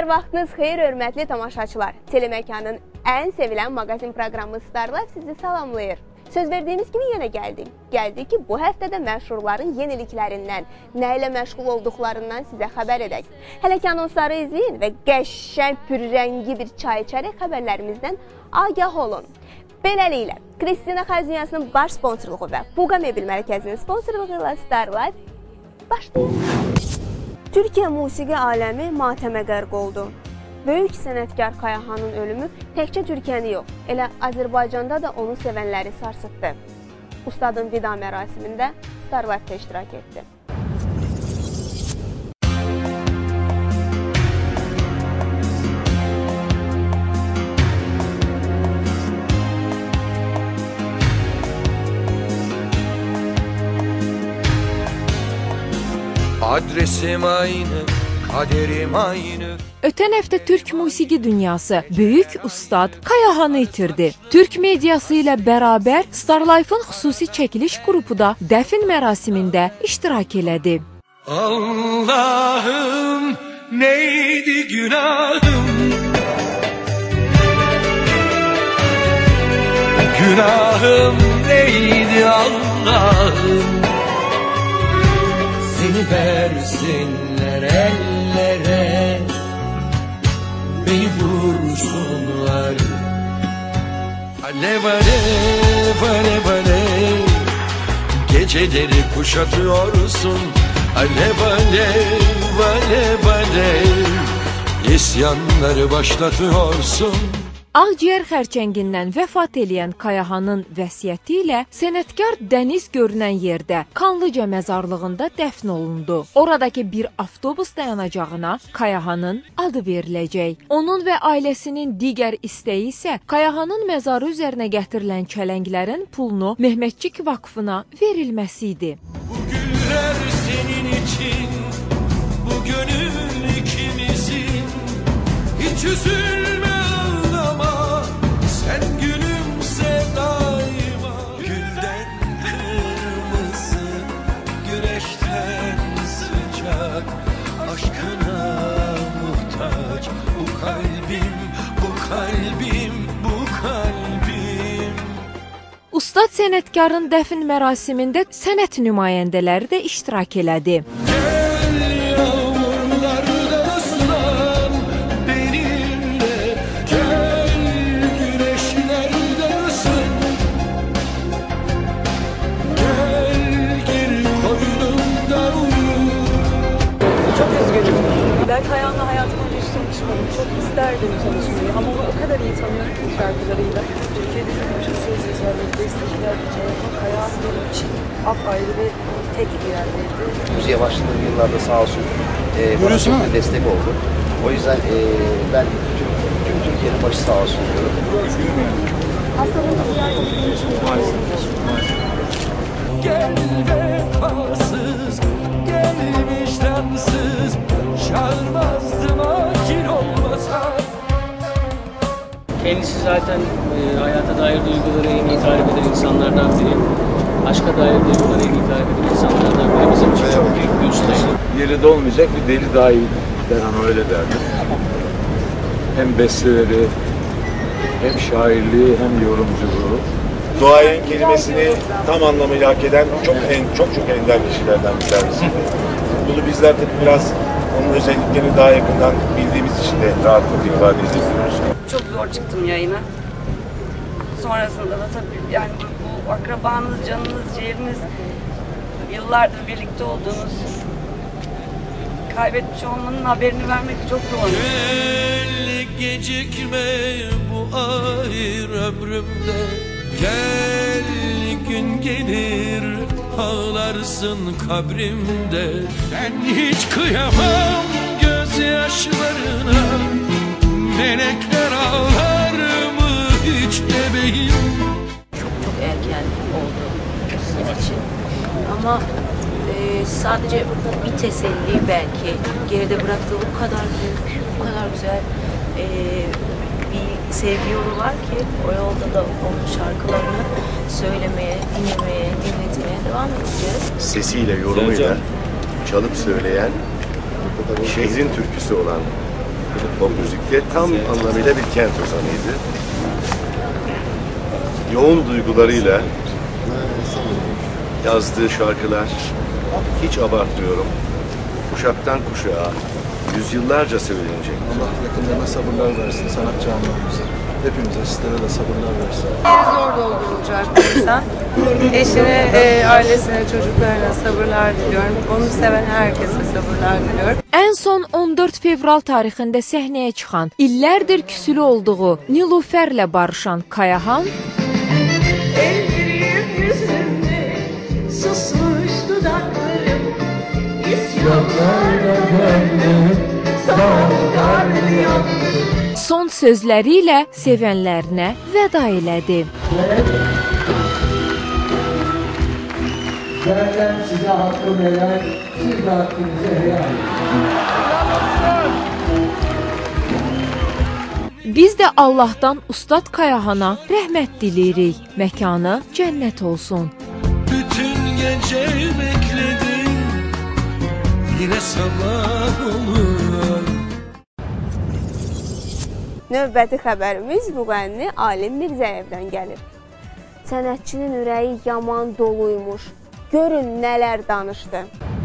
vaxtınız xeyir, hörmətli tamaşaçılar. Teleməkanın ən sevilən maqazin proqramı Starlife sizi salamlayır. Söz verdiyimiz kimi yenə gəldik. Gəldik ki, bu həftədə məşhurların yeniliklərindən, nə ilə məşğul olduqlarından sizə xəbər edək. Hələ ki, anonsları izləyin və qəşəng, pürrəngi bir çay içərək xəbərlərimizdən agah olun. Beləliklə, Kristina Xəziyyəsinin baş sponsorluğu və Fuqa Mebil Mərkəzinin sponsorluğu ilə Starlife başlayır. Türkiyə musiqi aləmi matəmə qərq oldu. Böyük sənətkar Kayahanın ölümü təkcə Türkiyəni yox, elə Azərbaycanda da onu sevənləri sarsıtdı. Ustadın vida mərasimində Starlife iştirak etdi. Adresim aynı, kaderim aynı. Ötən həftə Türk musiqi dünyası böyük ustad Kayahanı itirdi. Türk mediası ilə bərabər Starlife'ın xüsusi çəkiliş qrupu da dəfn mərasimində iştirak elədi. Allah'ım neydi günahım? Günahım neydi Allah'ım? Seni versinler ellere, beni vursunlar. Alev alev alev alev, geceleri kuşatıyorsun. Alev alev alev alev, isyanları başlatıyorsun. Ağciyər xərçəngindən vəfat eləyən Kayahanın vəsiyyəti ilə sənətkar dəniz görünən yerdə Kanlıca məzarlığında dəfn olundu. Oradakı bir avtobus dayanacağına Kayahanın adı veriləcək. Onun və ailəsinin digər istəyi isə Kayahanın məzarı üzərinə gətirilən çələnglərin pulunu Mehmetçik Vakfına verilməsi idi. Bu günlər senin için, bu gönül ikimizin, hiç üzülme. Sen gülümse daima. Gülden kırmızı, güneşten sıcak, aşkına muhtaç bu kalbim, bu kalbim, bu kalbim. Ustad sənətkarın dəfn mərasimində sənət nümayəndələri də iştirak elədi. Ben Kayahan'la hayatımda hiç tanışmadım. Çok isterdim tanışmayı ama onu o kadar iyi tanıyorum ki şarkılarıyla. Türkiye'de bütün söz yazarları, besteciler, Kayahan benim için apayrı ve tek bir yerdeydi. Müziğe başladığım yıllarda sağ olsun bana çok da destek oldu. O yüzden ben tüm Türkiye'nin başı sağ olsun diyorum. Hastalığını ziyaret ettiğim için Gel vefasız, gelmiş tansız, çağırmazdım akil olmasa. Kendisi zaten hayata dair duyguları en iyi tarif eden insanlardan biri. Aşka dair duyguları en iyi tarif eden insanlardan biri. Bizim için çok büyük bir ustaydı. Yerinde olmayacak bir deli daha iyi. Ben öyle derdim. Hem besteleri, hem şairliği, hem yorumculuğu. Duayen kelimesini tam anlamıyla hak eden çok ender kişilerden bir tanesi. Bunu bizler de biraz onun özelliklerini daha yakından bildiğimiz için de rahatlıkla ifade edebiliyoruz. çok zor çıktım yayına. Sonrasında da tabii yani bu akrabanız, canınız, ciğeriniz, yıllardır birlikte olduğunuz, kaybetmiş olmanın haberini vermek çok zor. Gel gecikme bu ayır ömrümde. Gel gün gelir ağlarsın kabrimde. Ben hiç kıyamam gözyaşlarına. Melekler ağlar mı hiç bebeğim? Çok erken oldu sizin için. Ama sadece bir teselli belki. Geride bıraktığı o kadar büyük, o kadar güzel bir sevgi yolu var ki o yolda da onun şarkılarını söylemeye, dinlemeye, dinletmeye devam edeceğiz. Sesiyle, yorumuyla çalıp söyleyen, şehrin türküsü olan pop müzikte. Tam anlamıyla bir kent ozanıydı. Yoğun duygularıyla yazdığı şarkılar, hiç abartmıyorum, kuşaktan kuşağa yüzyıllarca söylenecek. Allah yakınlarına sabırlar versin sanat camiamıza. Hepimize, sizlere de sabırlar versin. Zor doldurulacak bir insan. Eşine, ailesine, çocuklarına sabırlar diliyorum. Onu seven herkese sabırlar diliyorum. Ən son 14 fevral tarixində səhnəyə çıxan, illərdir küsülü olduğu Nilüferlə barışan Kayahan Ellerim yüzümde susmuş dudaklarım, isyanlarla gönlüm sana gardiyan. son sözləri ilə sevənlərinə vəda elədi. Benden size hakkım helal, siz de hakkınızı helal. Biz də Allahdan Ustad Kayahana rəhmət diləyirik. Məkanı cənnət olsun. Bütün gece bekledim, yine sabah olur. Növbəti xəbərimiz müğənni Alim Mirzəyevdən gəlir. Sənətçinin ürəyi yaman doluymuş. Görün nələr danışdı.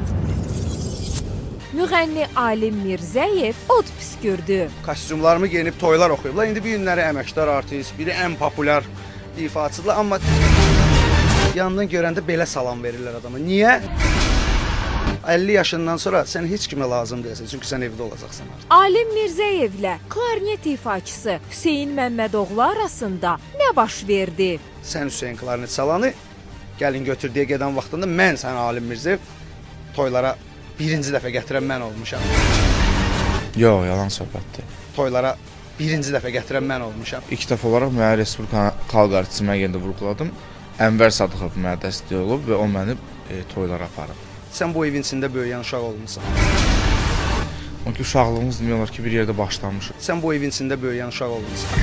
Müğənni Alim Mirzəyev od püskürdü. Kostyumlarımı geyinib toylar oxuyublar. İndi bu günləri əməkdar artist, biri ən populyar ifaçıdır. Amma yanından görəndə belə salam verirlər adama. Niyə? 50 yaşından sonra sən heç kimə lazım deyəsən, çünki sən evdə olacaqsan artıq. Alim Mirzəyevlə klarnet ifaçısı Hüseyin Məmmədoğlu arasında nə baş verdi? Sən Hüseyin klarnet salanı gəlin götür deyə gedən vaxtında mən sən Alim Mirzəyev toylara birinci dəfə gətirən mən olmuşam. Yox, yalan söhbətdir. Toylara birinci dəfə gətirən mən olmuşam. İlk dəfə olaraq mənə Respublika xalq artisti mən yerində vurğuladım. Ənvər Sadıxov mənə dəstək olub və o məni toylara aparıb. Sən bu evin içində böyüyən uşaq olmusan. Çünki uşaqlığımız demək olar ki, bir yerdə başlamış. Sən bu evin içində böyüyən uşaq olmusan.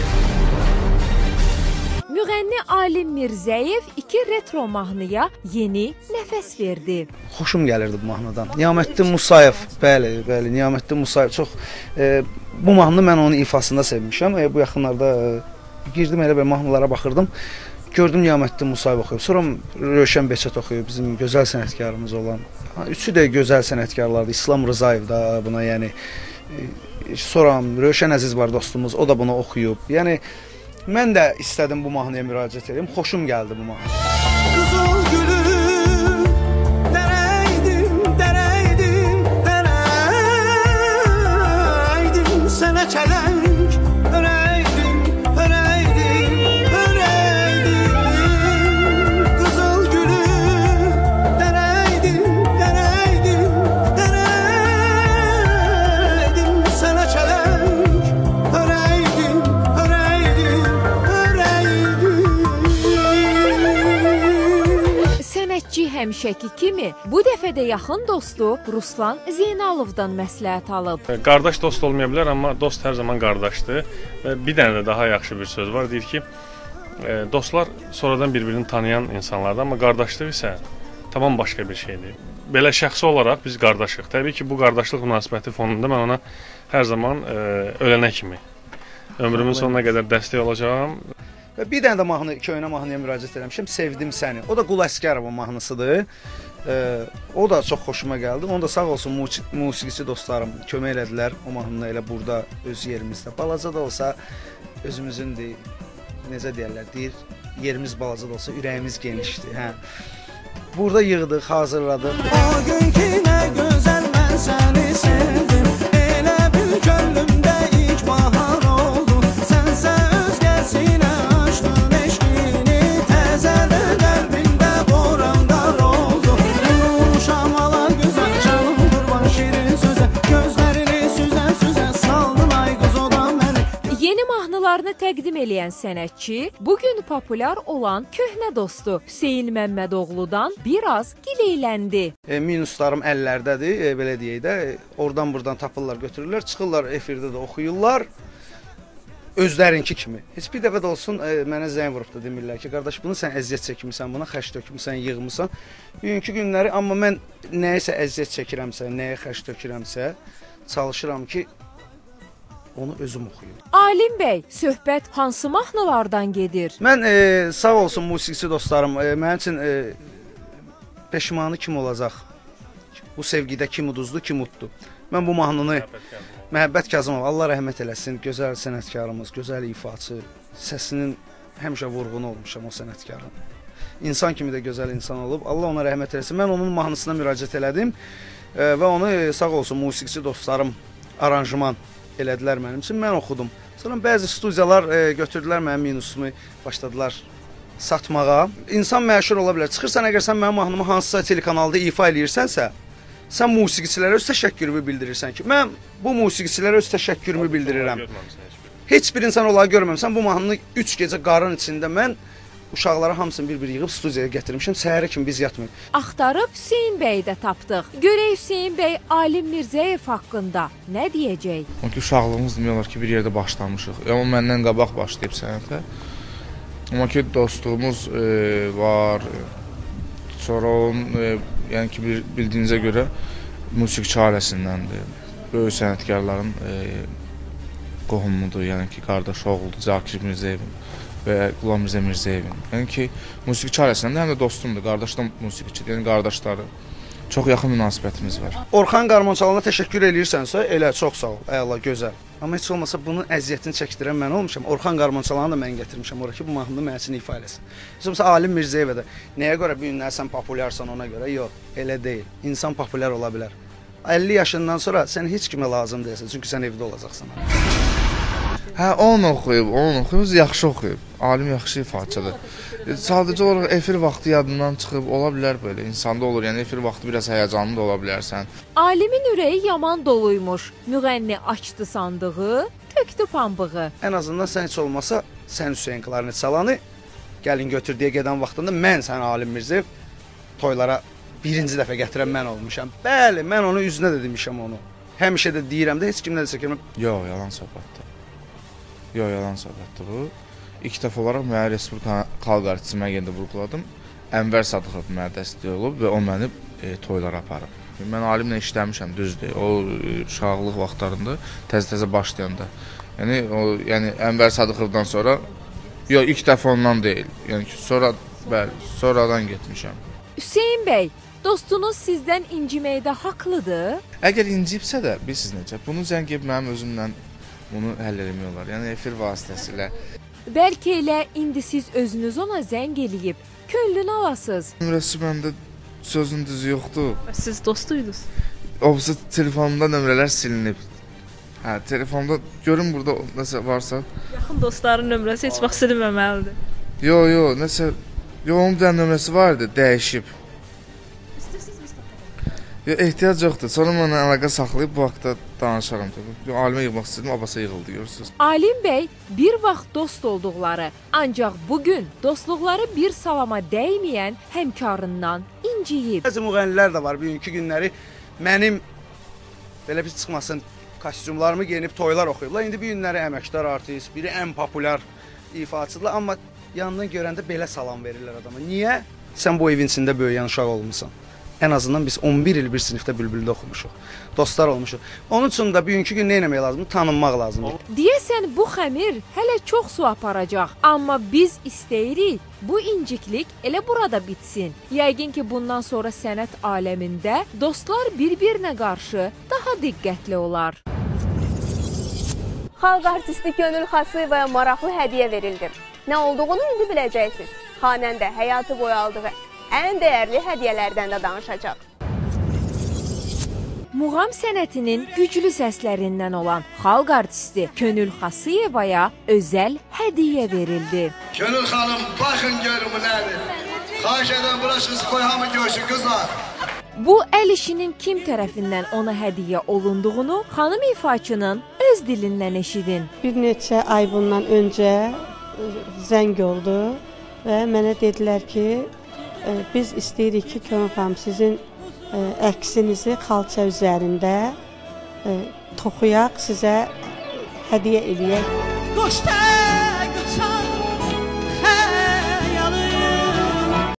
Müğənni Alim Mirzəyev 2 retro mahnıya yeni nəfəs verdi. Xoşum gəlirdi bu mahnıdan. Niyaməddin Musayev, bəli, Niyaməddin Musayev çox bu mahnını mən onun ifasında sevmişəm. Bu yaxınlarda girdim elə belə mahnılara baxırdım. Gördüm Niyaməddin Musayev oxuyub. Sonra Rövşən Beçət oxuyub, bizim gözəl sənətkarımız olan. Üçü də gözəl sənətkarlardır. İslam Rızayev da buna, yəni sonra Rövşən Əziz var dostumuz, o da bunu oxuyub. Yəni mən də istədim bu mahnıya müraciət edeyim. Xoşum gəldi bu mahnı. Qızıl gülüm, dərəydim, dərəydim, dərəydim, sənə çələng, örəydim, örəydim, örəydim. Qızıl gülüm, dərəydim, dərəydim, dərəydim, sənə çələng, örəydim, örəydim. Sənətçi həmişəki kimi bu dəfə də yaxın dostu Ruslan Zeynalovdan məsləhət alıb. Qardaş dost olmaya bilər, amma dost hər zaman qardaşdır. Və bir dənə də daha yaxşı bir söz var, deyir ki, dostlar sonradan bir-birini tanıyan insanlardır, amma qardaşlıq isə tamam başqa bir şeydir. Belə şəxsi olaraq biz qardaşıq. Təbii ki, bu qardaşlıq münasibəti fonunda mən ona hər zaman ölənə kimi ömrümün sonuna qədər dəstək olacağam. Və bir dənə də mahnı, köynə mahnıya müraciət etmişəm, Sevdim Səni. O da Qul Əsgərovun mahnısıdır. O da çox xoşuma gəldi. Onu da sağ olsun musiqiçi dostlarım kömək elədilər. O mahnını elə burada öz yerimizdə. Balaca da olsa özümüzündür. Necə deyərlər, deyir, yerimiz balaca da olsa ürəyimiz genişdir. Hə. Burada yığdıq, hazırladıq. O gün ki nə gözəl mən səni sevdim. Elə bil gönlümdə ilk bahar oldu. Sənsə özgəsinə açdın eşqini. Təzədə qəlbimdə boranlar oldu. Unuşam ala gözəl canım qurban şirin sözə. Gözlərini süzə-süzə saldın ay qız o da məni. Yeni mahnılarını təqdim eləyən sənətçi bugün populyar olan köhnə dostu Hüseyin Məmmədoğludan biraz gileyləndi. Minuslarım əllərdədir, belə deyək də. Oradan buradan tapırlar, götürürlər, çıxırlar efirdə də oxuyurlar. Özlərinki kimi. Heç bir dəfə də olsun mənə zəng vurub da demirlər ki, qardaş bunu sən əziyyət çəkmisən, buna xərc tökmüsən, yığmısan. Bugünkü günləri, amma mən nəyisə əziyyət çəkirəmsə, nəyə xərc tökürəmsə, çalışıram ki, onu özüm oxuyum. Alim bəy, söhbət hansı mahnılardan gedir? Mən sağ olsun musiqiçi dostlarım, mənim üçün peşmanı kim olacaq? Bu sevgidə kim uduzdu, kim utdu? Mən bu mahnını Məhəbbət Kazımov, Allah rəhmət eləsin, gözəl sənətkarımız, gözəl ifaçı, səsinin həmişə vurğunu olmuşam o sənətkarın. İnsan kimi də gözəl insan olub, Allah ona rəhmət eləsin. Mən onun mahnısına müraciət elədim və onu sağ olsun musiqiçi dostlarım aranjman elədilər mənim üçün, mən oxudum. Sonra bəzi studiyalar götürdülər mənim minusumu, başladılar satmağa. İnsan məşhur ola bilər. Çıxırsan, əgər sən mənim mahnımı hansısa telekanalda ifa eləyirsənsə, sən musiqiçilərə öz təşəkkürümü bildirirsən ki, mən bu musiqiçilərə öz təşəkkürümü bildirirəm. Heç bir insan onları görməmişəm. Bu mahnını 3 gecə qarın içində mən uşaqları hamısını bir-bir yığıb studiyaya gətirmişəm. Səhərə kimi biz yatmıyıq. Axtarıb Hüseyn bəyi də tapdıq. Görək Hüseyn bəy Alim Mirzəyev haqqında nə deyəcək? Çünki uşaqlığımız demək olar ki, bir yerdə başlamışıq. O məndən qabaq başlayıb sənətə. Amma ki, dostluğumuz var. Sonra onun, yəni ki, bildiyinizə görə musiqi ailəsindəndir. Böyük sənətkarların qohumudur, yəni ki, qardaş oğludur Zakir Mirzəyevin və Qulam Mirzəyevin. Yəni ki, musiqi ailəsindən həm də dostumdur, qardaş da musiqiçidir, yəni qardaşları. Çox yaxın münasibətimiz var. Orxan Qarmançalana təşəkkür eləyirsənsə, elə çox sağ ol, əla, gözəl. Amma heç olmasa bunun əziyyətini çəkdirən mən olmuşam. Orxan Qarmançalanı da mən gətirmişəm ora ki, bu mahnını mənim üçün ifa eləsin. Heç olmasa Alim Mirzəyevə də nəyə görə bu günlər sən populyarsan ona görə? Yox, elə deyil. İnsan populyar ola bilər. 50 yaşından sonra sən heç kimə lazım deyilsən, çünki sən evdə olacaqsan. Hə, onu oxuyub, yaxşı oxuyub. Alim yaxşı ifaçıdır. Sadəcə olaraq efir vaxtı yadından çıxıb, ola bilər belə, insanda olur, yəni efir vaxtı biraz həyəcanlı da ola bilərsən. Alimin ürəyi yaman doluymuş. Müğənni açdı sandığı, tökdü pambığı. Ən azından sən heç olmasa, sən Hüseyn klarnet salanı gəlin götür deyə gedən vaxtında mən sən Alim Mirzəyev toylara birinci dəfə gətirən mən olmuşam. Bəli, mən onu üzünə də demişəm onu. Həmişə də deyirəm də, heç kimdən də çəkirəm. Yox, yalan söhbətdir. Yox, yalan söhbətdir bu. İlk dəfə olaraq mənə Respublika xalq artisti mən yenə də vurğuladım. Ənvər Sadıxov mənə dəstək olub və o məni toylara aparıb. Mən Alimlə işləmişəm, düzdür. O uşaqlıq vaxtlarında, təzə-təzə başlayanda. Yəni Ənvər Sadıxovdan sonra, yox, ilk dəfə ondan deyil. Yəni ki, sonradan getmişəm. Hüseyn bəy, dostunuz sizdən inciməkdə haqlıdır? Əgər incibsə də, bilirsiniz necə, bunu zəng edib mənim özümlə bunu həll eləmək olar. Yəni efir vasitəsilə. Bəlkə elə indi siz özünüz ona zəng eləyib, könlünü alasınız. Nömrəsi məndə sözün düzü yoxdur. Siz dostuydunuz? Obsa telefonumda nömrələr silinib. Hə, telefonda görün burada nəsə varsa. Yaxın dostların nömrəsi heç vaxt silinməməlidir. Yox, nəsə, onun bir nömrəsi var idi, dəyişib. Yox, ehtiyac yoxdur. Sonra mənə əlaqə saxlayıb bu haqda danışaram. Alimə yığmaq istədim, Abbasa yığıldı, görürsünüz. Alim bəy bir vaxt dost olduqları, ancaq bugün dostluqları bir salama dəyməyən həmkarından inciyib. Bəzi müğənnilər də var, bugünkü günləri mənim belə bir çıxmasın, kostyumlarımı geyinib toylar oxuyublar. İndi bu günləri əməkdar artist, biri ən populyar ifaçıdırlar, amma yanından görəndə belə salam verirlər adama. Niyə? Sən bu evin içində böyüyən uşaq olmusan. Ən azından biz 11 il bir sinifdə Bülbüldə oxumuşuq. Dostlar olmuşuq. Onun üçün də bugünkü gün nə etmək lazımdır? Tanınmaq lazımdır. Deyəsən bu xəmir hələ çox su aparacaq. Amma biz istəyirik bu inciklik elə burada bitsin. Yəqin ki, bundan sonra sənət aləmində dostlar bir-birinə qarşı daha diqqətli olar. Xalq artisti Könül Xasıyevaya maraqlı hədiyyə verildi. Nə olduğunu indi biləcəksiniz. Xanəndə həyatı boyu aldığı ən dəyərli hədiyyələrdən də danışacaq. Muğam sənətinin güclü səslərindən olan xalq artisti Könül Xasıyevaya özəl hədiyyə verildi. Könül xanım, baxın görün bu nədir? Xahiş edən burasınız, qoy hamı görsün qızlar. Bu əl işinin kim tərəfindən ona hədiyyə olunduğunu xanım ifaçının öz dilindən eşidin. Bir neçə ay bundan öncə zəng oldu və mənə dedilər ki, biz istəyirik ki, Könül xanım sizin əksinizi xalça üzərində toxuyaq, sizə hədiyyə eləyək. Qoştər!